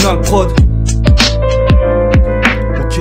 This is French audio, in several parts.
marginal prod. Ok.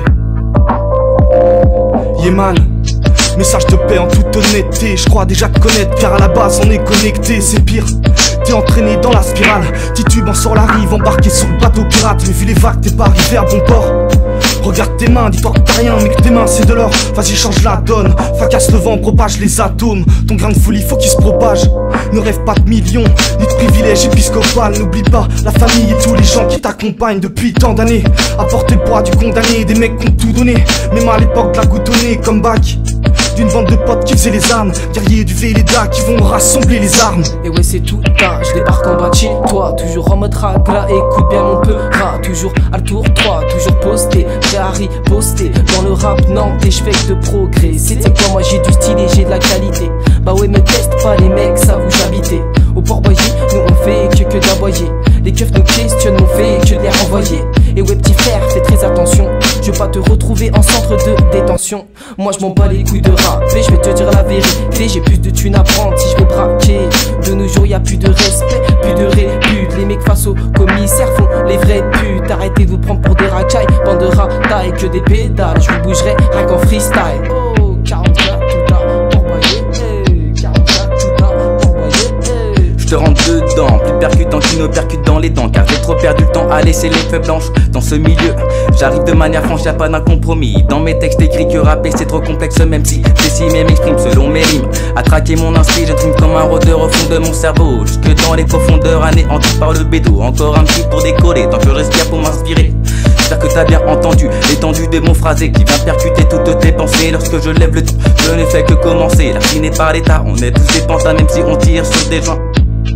Yeman, message de paix en toute honnêteté. Je crois déjà te connaître car à la base on est connecté. C'est pire, t'es entraîné dans la spirale. Titube en sort la rive, embarqué sur le bateau pirate. Mais vu les vagues t'es pas arrivé à bon port. Regarde tes mains, dis-toi que t'as rien, mais que tes mains c'est de l'or. Vas-y change la donne, fracasse le vent, propage les atomes. Ton grain de folie faut qu'il se propage. Ne rêve pas de millions, ni de privilèges épiscopal. N'oublie pas la famille et tous les gens qui t'accompagnent depuis tant d'années. Apporte le poids du condamné, des mecs qui ont tout donné. Même à l'époque de la goutonnée, comeback d'une bande de potes qui faisaient les armes. Guerriers du Véleda qui vont rassembler les armes. Et ouais c'est tout, je débarque en bas de chez toi. Toujours en mode ragla, écoute bien mon peu rat. Toujours à le tour 3, toujours posté, prêt à riposter. Dans le rap nantais, je fais que de progrès. C'était quoi, moi j'ai du style et j'ai de la qualité. Bah ouais me teste pas les mecs, ça vous j'habitais. Au Port-Boyer, nous on fait que d'aboyer. Les keufs nous questionnent, on fait que de les renvoyer. Et ouais petit frère, fais très attention. Je veux pas te retrouver en centre de détention. Moi je m'en bats les couilles de rap. Je vais te dire la vérité, j'ai plus de thunes à prendre si je vais braquer. De nos jours y'a plus de respect, plus de répute. Les mecs face au commissaire font les vraies putes. Arrêtez de vous prendre pour des racailles, bande de ratailles que des pédales. Je vous bougerai rien qu'en freestyle. Oh 44 tout à Port-Boyer, 44 tout à Port-Boyer. Je te rentre dedans, plus percutant qui me percute dans les dents. Car j'ai trop perdu le temps à laisser les feuilles blanches dans ce milieu. J'arrive de manière franche, y'a pas d'un compromis. Dans mes textes écrits que rapper c'est trop complexe. Même si j'estime et m'exprime selon mes rimes. À traquer mon instinct, je trime comme un rôdeur au fond de mon cerveau. Jusque dans les profondeurs anéanties par le bédo. Encore un petit pour décoller, tant que je respire pour m'inspirer. J'espère que t'as bien entendu l'étendue de mon phrasé qui vient percuter toutes tes pensées. Lorsque je lève le ton, je n'ai fait que commencer. La Chine n'est pas l'état, on est tous des pantins même si on tire sur des gens.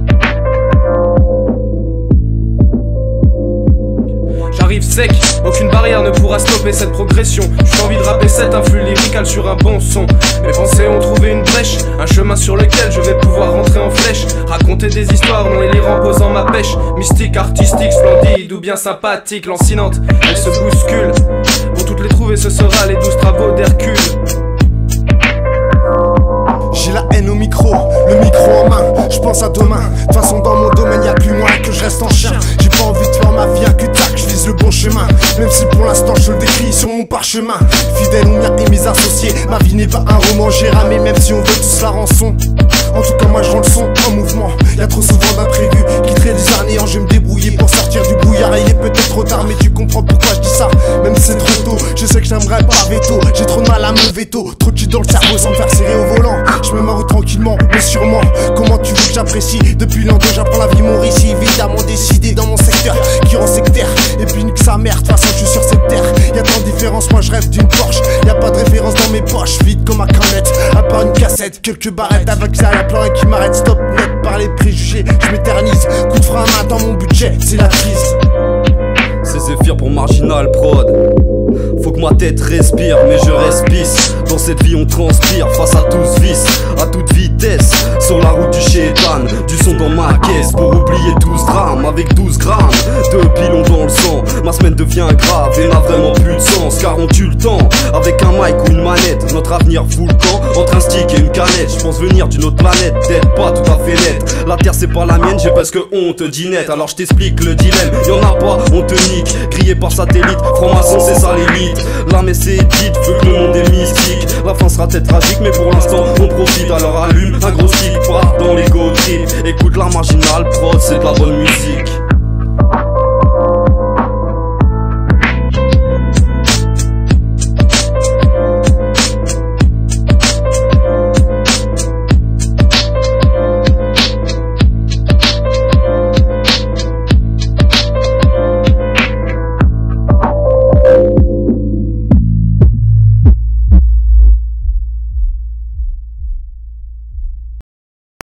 J'arrive sec, aucune barrière ne pourra stopper cette progression. J'ai envie de rapper cet influx lyrical sur un bon son. Mes pensées ont trouvé une brèche, un chemin sur lequel je vais pouvoir rentrer en flèche. Raconter des histoires, non les lire en posant ma pêche. Mystique, artistique, splendide ou bien sympathique. Lancinante, elle se bouscule. Pour toutes les trouver ce sera les 12 travaux d'Hercule. J'ai la haine au micro, le micro en main, je pense à demain. De toute façon dans mon domaine y'a plus loin que je reste en chien. J'ai pas envie de faire ma vie un cul-de-sac, je vise le bon chemin. Même si pour l'instant je le décris sur mon parchemin. Fidèle aux miens et mes associés, ma vie n'est pas un roman, j'ai ramé même si on veut tous la rançon. En tout cas moi je rends le son en mouvement. Y'a trop souvent d'imprévus qui créent des arnéants. Je vais me débrouiller pour sortir du brouillard. Il est peut-être trop tard mais tu comprends pourquoi je dis ça. Même si c'est trop tôt, je sais que j'aimerais pas veto. J'ai trop de mal à me veto, trop de jus dans le cerveau sans me faire serrer au volant. Je me marre tranquillement mais sûrement. Comment tu veux que j'apprécie? Depuis l'an 2 j'apprends la vie Maurice. Évidemment décidé dans mon secteur qui rend sectaire. Et puis nique sa mère, de toute façon je suis sur cette terre. Y'a tant de différences, moi je rêve d'une Porsche. Y'a pas de référence dans mes poches, vide comme un canette. À part une cassette, quelques barrettes. Avec ça y'a plein qui m'arrête. Stop net par les préjugés, je m'éternise. Coup de frein à main dans mon budget, c'est la crise. C'est Zephyr pour Marginal Prod. Faut que ma tête respire, mais je respire. Dans cette vie on transpire, face à tous vices, à toute vitesse. Sur la route du chétan, du son dans ma caisse. Pour oublier 12 grammes, avec 12 grammes de pilon dans le sang. Ma semaine devient grave et n'a vraiment plus de sens. Car on tue le temps, avec un mic ou une manette. Notre avenir fout le camp, entre un stick et une canette. Je pense venir d'une autre planète, d'être pas tout à fait net. La terre c'est pas la mienne, j'ai presque honte, dis net. Alors je t'explique le dilemme, y'en a pas, on te nique. Grillé par satellite, franc-maçon c'est ça l'élite. L'armée c'est dite, vu que le monde est mystique. La fin sera peut-être tragique mais pour l'instant on profite. Alors allume un gros stick, part dans les go trip. Écoute la Marginal Prod, c'est de la bonne musique.